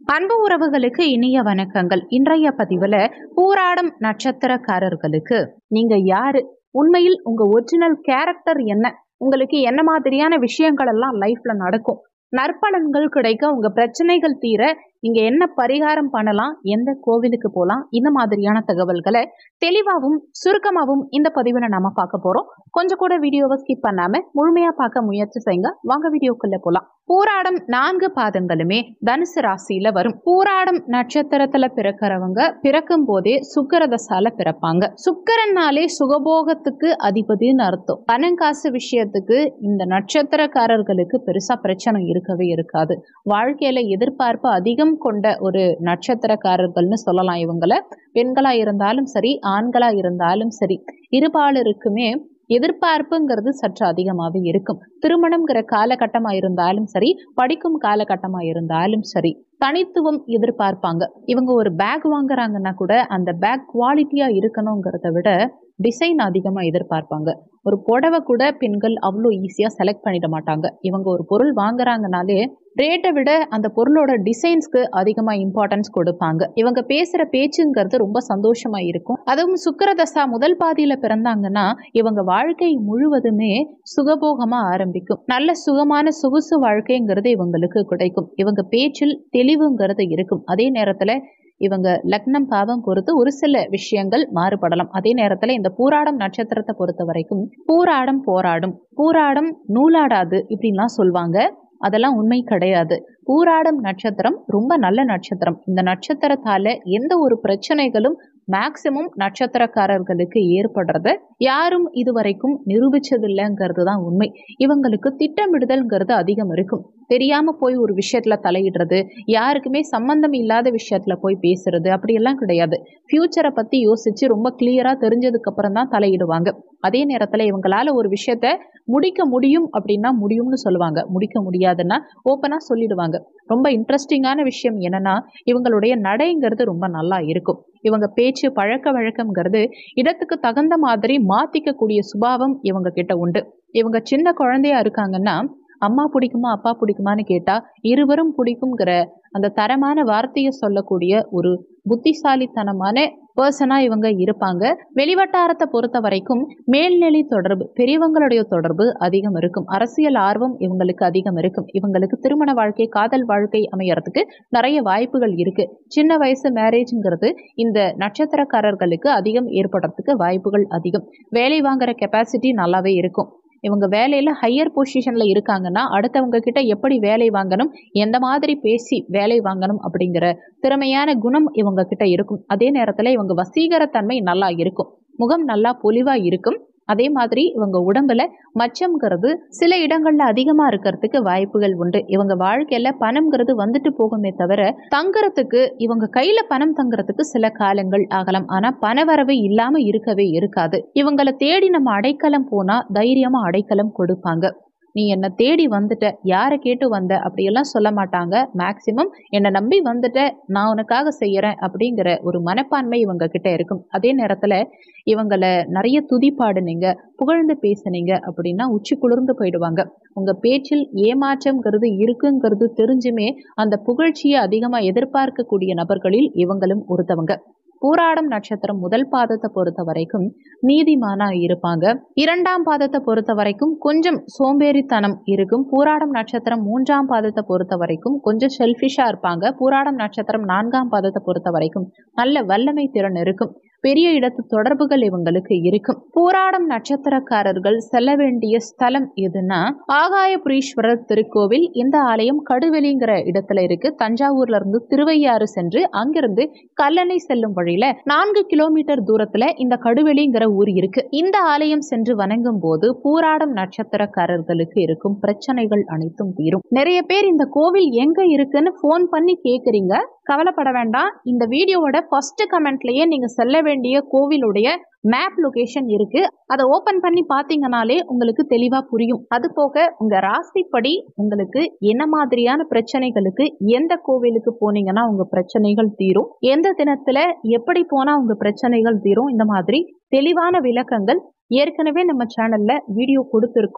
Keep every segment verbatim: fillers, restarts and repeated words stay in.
அன்பு உறவுகளுக்கு இனிய வணக்கங்கள். இன்றைய பதிவுல பூராடம் நட்சத்திரக்காரர்களுக்கு நீங்க யாரு, உண்மையில் உங்க ஒரிஜினல் கேரக்டர் என்ன, உங்களுக்கு என்ன மாதிரியான விஷயங்கள் எல்லாம் லைஃப்ல நடக்கும், நற்பலன்கள் கிடைக்க, உங்க பிரச்சனைகள் தீர நீங்க என்ன பரிகாரம் பண்ணலாம், எந்த கோவிலுக்கு போலாம், இந்த மாதிரியான தகவல்களை தெளிவாகவும் சுருக்கமாகவும் இந்த பதிவுல நாம பார்க்க போறோம். கொஞ்சம் கூட வீடியோவை ஸ்கிப் பண்ணாம முழுமையா பார்க்க முயற்சி செய்யுங்க. வாங்க வீடியோக்குள்ள போலாம். பூராடம் நான்கு பாதங்களுமே தனுசு ராசியில வரும். பூராடம் நட்சத்திரத்துல பிறக்கிறவங்க பிறக்கும் போதே சுக்கிரதசால பிறப்பாங்க. சுக்கிரனாலே சுகபோகத்துக்கு அதிபதினு அர்த்தம். பணங்காசு விஷயத்துக்கு இந்த நட்சத்திரக்காரர்களுக்கு பெருசா பிரச்சனை இருக்கவே இருக்காது. வாழ்க்கையில எதிர்பார்ப்பு அதிகம் கொண்ட ஒரு நட்சத்திரக்காரர்கள்னு சொல்லலாம். இவங்கள பெண்களா இருந்தாலும் சரி, ஆண்களா இருந்தாலும் சரி, இருபாலருக்குமே எதிர்பார்ப்புங்கிறது சற்று அதிகமாகவே இருக்கும். திருமணம்ங்கிற காலகட்டமா இருந்தாலும் சரி, படிக்கும் காலகட்டமா இருந்தாலும் சரி, தனித்துவம் எதிர்பார்ப்பாங்க. இவங்க ஒரு பேக் வாங்குறாங்கன்னா கூட அந்த பேக் குவாலிட்டியா இருக்கணுங்கிறத விட டிசைன் அதிகமா எதிர்பார்ப்பாங்க. ஒரு புடவை கூட பெண்கள் அவ்வளோ ஈஸியா செலக்ட் பண்ணிட மாட்டாங்க. இவங்க ஒரு பொருள் வாங்குறாங்கனாலே ரேட்டை விட அந்த பொருளோட டிசைன்ஸ்க்கு அதிகமா இம்பார்ட்டன்ஸ் கொடுப்பாங்க. இவங்க பேசுற பேச்சுங்கிறது ரொம்ப சந்தோஷமா இருக்கும். அதுவும் சுக்கிரதசா முதல் பாதியில பிறந்தாங்கன்னா இவங்க வாழ்க்கை முழுவதுமே சுகபோகமா ஆரம்பிக்கும். நல்ல சுகமான சொகுசு வாழ்க்கைங்கிறது இவங்களுக்கு கிடைக்கும். இவங்க பேச்சில் தெளிவுங்கிறது இருக்கும். அதே நேரத்துல இவங்க லக்னம் பாவம் பொறுத்து ஒரு சில விஷயங்கள் மாறுபடலாம். அதே நேரத்துல இந்த பூராடம் நட்சத்திரத்தை பொறுத்த வரைக்கும் பூராடம் போராடும், பூராடம் நூலாடாது இப்படின்லாம் சொல்லுவாங்க. அதெல்லாம் உண்மை கிடையாது. பூராடம் நட்சத்திரம் ரொம்ப நல்ல நட்சத்திரம். இந்த நட்சத்திரத்தால எந்த ஒரு பிரச்சனைகளும் மேக்சிமம் நட்சத்திரக்காரர்களுக்கு ஏற்படுறத யாரும் இதுவரைக்கும் நிரூபிச்சது இல்லைங்கிறது தான் உண்மை. இவங்களுக்கு திட்டமிடுதல்ங்கிறது அதிகம் இருக்கும். தெரியாம போய் ஒரு விஷயத்துல தலையிடுறது, யாருக்குமே சம்பந்தம் இல்லாத விஷயத்துல போய் பேசுறது அப்படியெல்லாம் கிடையாது. ஃபியூச்சரை பத்தி யோசிச்சு ரொம்ப கிளியரா தெரிஞ்சதுக்கு அப்புறம் தான் தலையிடுவாங்க. அதே நேரத்துல இவங்களால ஒரு விஷயத்த முடிக்க முடியும் அப்படின்னா முடியும்னு சொல்லுவாங்க, முடிக்க முடியாதுன்னா ஓப்பனா சொல்லிடுவாங்க. ரொம்ப இன்ட்ரெஸ்டிங்கான விஷயம் என்னன்னா இவங்களுடைய நடைங்கிறது ரொம்ப நல்லா இருக்கும். இவங்க பேச்சு பழக்க வழக்கம்ங்கிறது இடத்துக்கு தகுந்த மாதிரி மாத்திக்க கூடிய சுபாவம் இவங்க கிட்ட உண்டு. இவங்க சின்ன குழந்தையா இருக்காங்கன்னா அம்மா பிடிக்குமா அப்பா பிடிக்குமான்னு கேட்டா இருவரும் பிடிக்குங்கிற அந்த தரமான வார்த்தையை சொல்லக்கூடிய ஒரு புத்திசாலித்தனமான பர்சனா இவங்க இருப்பாங்க. வெளிவட்டாரத்தை பொறுத்த வரைக்கும் மேல்நிலை தொடர்பு, பெரியவங்களுடைய தொடர்பு அதிகம் இருக்கும். அரசியல் ஆர்வம் இவங்களுக்கு அதிகம் இருக்கும். இவங்களுக்கு திருமண வாழ்க்கை, காதல் வாழ்க்கை அமையறதுக்கு நிறைய வாய்ப்புகள் இருக்கு. சின்ன வயசு மேரேஜ்ங்கிறது இந்த நட்சத்திரக்காரர்களுக்கு அதிகம் ஏற்படுறதுக்கு வாய்ப்புகள் அதிகம். வேலை வாங்குற கெப்பாசிட்டி நல்லாவே இருக்கும். இவங்க வேலையில ஹையர் பொசிஷன்ல இருக்காங்கன்னா அடுத்தவங்க கிட்ட எப்படி வேலை வாங்கணும், எந்த மாதிரி பேசி வேலை வாங்கணும் அப்படிங்கிற திறமையான குணம் இவங்க கிட்ட இருக்கும். அதே நேரத்துல இவங்க வசீகரத்தன்மை நல்லா இருக்கும். முகம் நல்லா பொலிவா இருக்கும். அதே மாதிரி இவங்க உடம்புல மச்சம்ங்கிறது சில இடங்கள்ல அதிகமா இருக்கிறதுக்கு வாய்ப்புகள் உண்டு. இவங்க வாழ்க்கையில பணம்ங்கிறது வந்துட்டு போகுமே தவிர தங்குறதுக்கு இவங்க கையில பணம் தங்குறதுக்கு சில காலங்கள் ஆகலாம். ஆனா பணவரவு இல்லாம இருக்கவே இருக்காது. இவங்களை தேடி நம்ம அடைக்கலம் போனா தைரியமா அடைக்கலம் கொடுப்பாங்க. நீ என்னை தேடி வந்துட்ட, யாரை கேட்டு வந்த அப்படியெல்லாம் சொல்ல மாட்டாங்க. மேக்சிமம் என்னை நம்பி வந்துட்ட, நான் உனக்காக செய்யறேன் அப்படிங்கிற ஒரு மனப்பான்மை இவங்க கிட்ட இருக்கும். அதே நேரத்துல இவங்களை நிறைய துதிப்பாடுனீங்க, புகழ்ந்து பேசுனீங்க அப்படின்னா உச்சி குளிர்ந்து போயிடுவாங்க. உங்க பேச்சில் ஏமாற்றம்ங்கிறது இருக்குங்கிறது தெரிஞ்சுமே அந்த புகழ்ச்சியை அதிகமா எதிர்பார்க்கக்கூடிய நபர்களில் இவங்களும் ஒருத்தவங்க. பூராடம் நட்சத்திரம் முதல் பாதத்தை பொறுத்த வரைக்கும் நீதிமானா இருப்பாங்க. இரண்டாம் பாதத்தை பொறுத்த வரைக்கும் கொஞ்சம் சோம்பேறித்தனம் இருக்கும். பூராடம் நட்சத்திரம் மூன்றாம் பாதத்தை பொறுத்த வரைக்கும் கொஞ்சம் செல்ஃபிஷா இருப்பாங்க. பூராடம் நட்சத்திரம் நான்காம் பாதத்தை பொறுத்த வரைக்கும் நல்ல வல்லமை திறன் இருக்கும். பெரிய இடத்து தொடர்புகள் இவங்களுக்கு இருக்கும். பூராடம் நட்சத்திரக்காரர்கள் செல்ல வேண்டிய ஸ்தலம் எதுன்னா ஆகாயபுரீஸ்வரர் திருக்கோவில். இந்த ஆலயம் கடுவெளிங்கிற இடத்துல இருக்கு. தஞ்சாவூர்ல இருந்து திருவையாறு சென்று அங்கிருந்து கல்லணை செல்லும் வழியில நான்கு கிலோமீட்டர் தூரத்துல இந்த கடுவெளிங்கிற ஊர் இருக்கு. இந்த ஆலயம் சென்று வணங்கும் போது பூராடம் நட்சத்திரக்காரர்களுக்கு இருக்கும் பிரச்சனைகள் அனைத்தும் தீரும். நிறைய பேர் இந்த கோவில் எங்க இருக்குன்னு போன் பண்ணி கேக்குறீங்க. கவலைப்பட வேண்டாம். இந்த வீடியோவோட ஃபர்ஸ்ட் கமெண்ட்லயே நீங்க செல்ல வேண்டிய கோவிலுடைய மேப் லொகேஷன் இருக்கு. அதை ஓபன் பண்ணி பாத்தீங்கன்னாலே உங்களுக்கு தெளிவா புரியும். அது போக உங்க ராசிப்படி உங்களுக்கு என்ன மாதிரியான பிரச்சனைகளுக்கு எந்த கோவிலுக்கு போனீங்கன்னா உங்க பிரச்சனைகள் தீரும், எந்த தினத்துல எப்படி போனா உங்க பிரச்சனைகள் தீரும், இந்த மாதிரி தெளிவான விளக்கங்கள் ஏற்கனவே நம்ம சேனல்ல வீடியோ கொடுத்திருக்கோம்.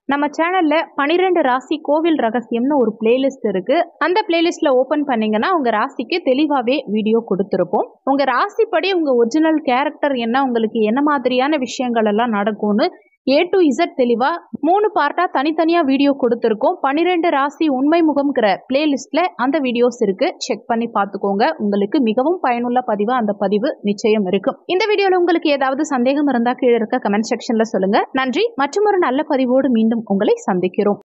நம்ம சேனல்ல பனிரெண்டு ராசி கோவில் ரகசியம்னு ஒரு பிளேலிஸ்ட் இருக்கு. அந்த பிளேலிஸ்ட்ல ஓபன் பண்ணீங்கன்னா உங்க ராசிக்கு தெளிவாவே வீடியோ கொடுத்திருப்போம். உங்க ராசிப்படி உங்க ஒரிஜினல் கேரக்டர் என்ன, உங்களுக்கு என்ன மாதிரியான விஷயங்கள் எல்லாம் நடக்கும்னு ஏ டு இசட் தெளிவா மூணு பார்ட்டா தனித்தனியா வீடியோ கொடுத்திருக்கோம். பனிரெண்டு ராசி உண்மை முகம்ங்கிற பிளேலிஸ்ட்ல அந்த வீடியோஸ் இருக்கு. செக் பண்ணி பார்த்துக்கோங்க. உங்களுக்கு மிகவும் பயனுள்ள பதிவா அந்த பதிவு நிச்சயம் இருக்கும். இந்த வீடியோல உங்களுக்கு ஏதாவது சந்தேகம் இருந்தா கீழே இருக்க கமெண்ட் செக்ஷன்ல சொல்லுங்க. நன்றி. மற்றும் ஒரு நல்ல பதிவோடு மீண்டும் உங்களை சந்திக்கிறோம்.